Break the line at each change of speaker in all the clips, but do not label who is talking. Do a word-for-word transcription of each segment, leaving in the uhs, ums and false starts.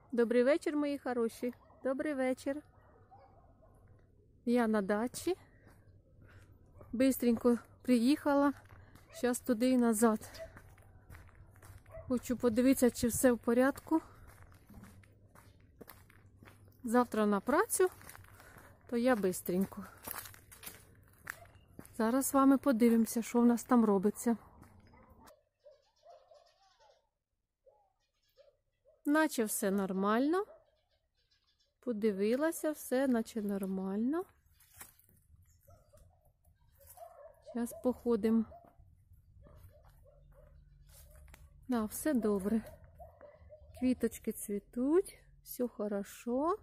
Добрий вечір, мої хороші. Добрий вечір. Я на дачі. Бистренько приїхала. Зараз туди і назад. Хочу подивитися, чи все в порядку. Завтра на працю, то я бистренько. Зараз з вами подивимося, що в нас там робиться. Наче все нормально. Подивилася, все наче нормально. Зараз походимо. Да, все добре. Квіточки цвітуть, все хорошо.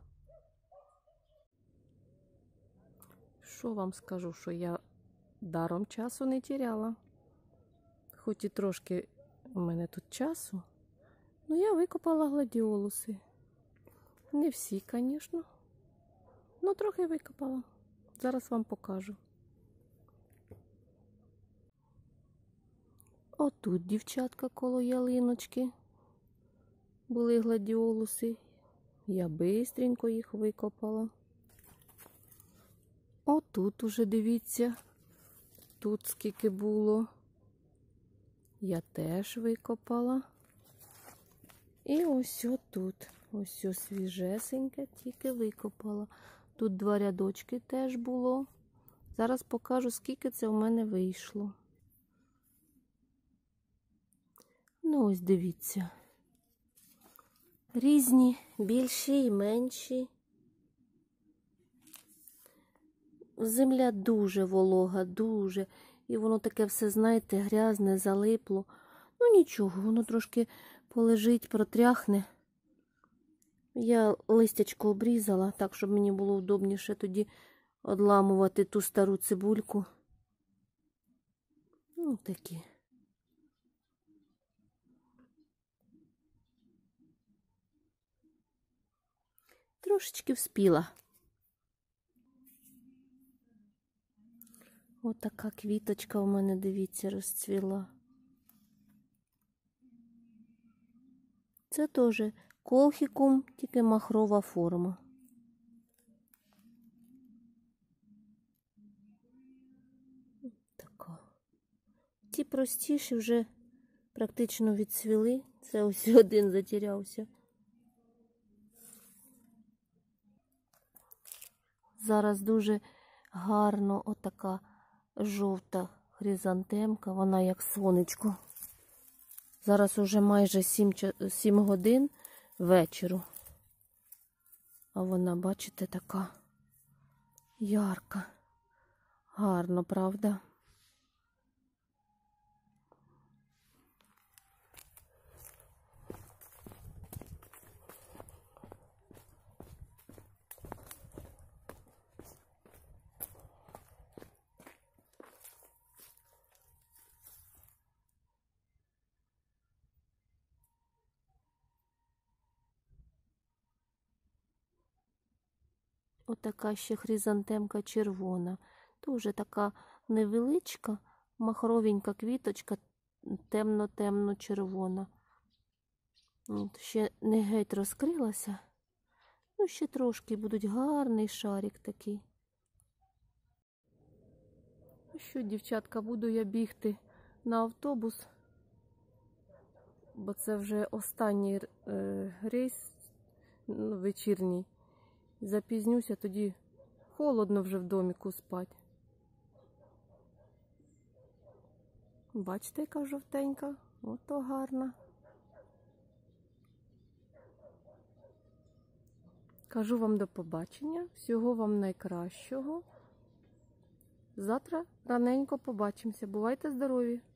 Що вам скажу, що я даром часу не теряла. Хоч і трошки у мене тут часу. Ну, я викопала гладіолуси. Не всі, звісно. Ну, трохи викопала. Зараз вам покажу. Отут, дівчатка, коло ялиночки були гладіолуси. Я бистренько їх викопала. Отут уже, дивіться, тут скільки було. Я теж викопала. І ось отут. Ось ось свіжесеньке, тільки викопала. Тут два рядочки теж було. Зараз покажу, скільки це в мене вийшло. Ну, ось дивіться. Різні, більші і менші. Земля дуже волога, дуже. І воно таке все, знаєте, грязне, залипло. Ну, нічого, воно трошки полежить, протряхне. Я листячко обрізала, так, щоб мені було удобніше тоді одламувати ту стару цибульку. Ну, такі. Трошечки вспіла. Ось така квіточка у мене, дивіться, розцвіла. Це теж колхікум, тільки махрова форма. Така. Ті простіші вже практично відцвіли. Це ось один затерявся. Зараз дуже гарно отака жовта хризантемка, вона як сонечко. Зараз уже майже сім годин вечору. А вона, бачите, така ярка. Гарно, правда? Отака ще хризантемка червона. Дуже така невеличка, махровенька квіточка, темно-темно-червона. Ще не геть розкрилася. Ну, ще трошки будуть, гарний шарик такий. Ну що, дівчатка, буду я бігти на автобус, бо це вже останній е, рейс, ну, вечірній. Запізнюся, тоді холодно вже в доміку спати. Бачите, яка жовтенька? Ото гарна. Кажу вам до побачення. Всього вам найкращого. Завтра раненько побачимося. Бувайте здорові!